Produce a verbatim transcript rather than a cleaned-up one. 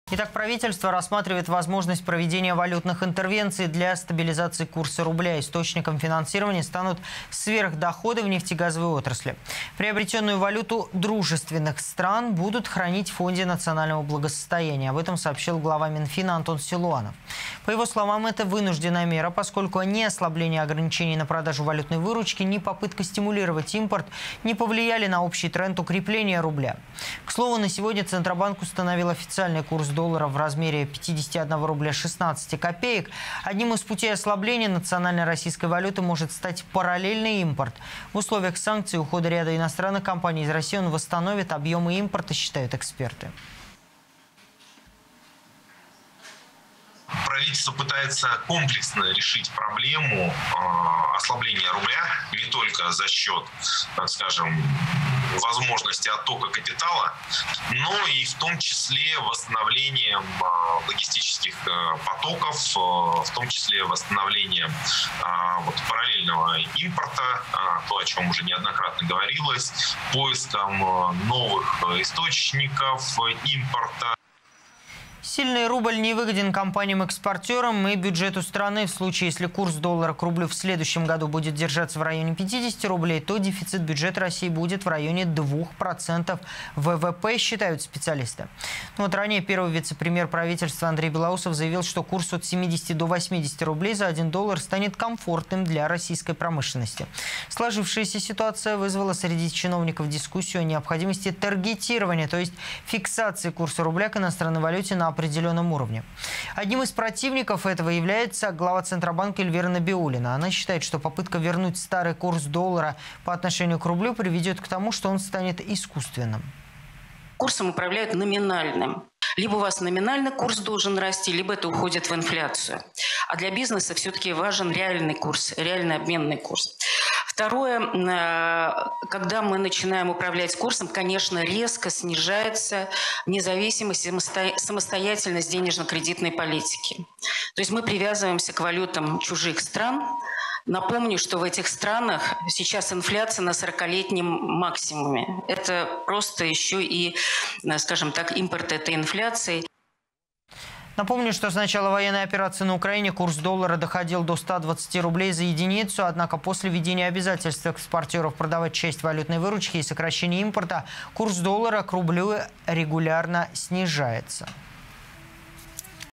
Итак, правительство рассматривает возможность проведения валютных интервенций для стабилизации курса рубля. Источником финансирования станут сверхдоходы в нефтегазовой отрасли. Приобретенную валюту дружественных стран будут хранить в Фонде национального благосостояния. Об этом сообщил глава Минфина Антон Силуанов. По его словам, это вынужденная мера, поскольку ни ослабление ограничений на продажу валютной выручки, ни попытка стимулировать импорт не повлияли на общий тренд укрепления рубля. К слову, на сегодня Центробанк установил официальный курс доллара в размере пятидесяти одного рубля шестнадцати копеек. Одним из путей ослабления национальной российской валюты может стать параллельный импорт. В условиях санкций и ухода ряда иностранных компаний из России он восстановит объемы импорта, считают эксперты. Правительство пытается комплексно решить проблему э, ослабления рубля не только за счет, так скажем, возможности оттока капитала, но и в том числе восстановлением э, логистических э, потоков, э, в том числе восстановлением э, вот, параллельного импорта, э, то, о чем уже неоднократно говорилось, поиском э, новых источников импорта. Сильный рубль не выгоден компаниям-экспортерам и бюджету страны. В случае, если курс доллара к рублю в следующем году будет держаться в районе пятидесяти рублей, то дефицит бюджета России будет в районе двух процентов вэ вэ пэ, считают специалисты. Но вот ранее первый вице-премьер правительства Андрей Белоусов заявил, что курс от семидесяти до восьмидесяти рублей за один доллар станет комфортным для российской промышленности. Сложившаяся ситуация вызвала среди чиновников дискуссию о необходимости таргетирования, то есть фиксации курса рубля к иностранной валюте на определенном уровне. Одним из противников этого является глава Центробанка Эльвира Набиуллина. Она считает, что попытка вернуть старый курс доллара по отношению к рублю приведет к тому, что он станет искусственным. Курсом управляют номинальным. Либо у вас номинальный курс должен расти, либо это уходит в инфляцию. А для бизнеса все-таки важен реальный курс, реальный обменный курс. Второе, когда мы начинаем управлять курсом, конечно, резко снижается независимость и самостоятельность денежно-кредитной политики. То есть мы привязываемся к валютам чужих стран. Напомню, что в этих странах сейчас инфляция на сорокалетнем максимуме. Это просто еще и, скажем так, импорт этой инфляции. Напомню, что с начала военной операции на Украине курс доллара доходил до ста двадцати рублей за единицу, однако после введения обязательств экспортеров продавать часть валютной выручки и сокращения импорта, курс доллара к рублю регулярно снижается.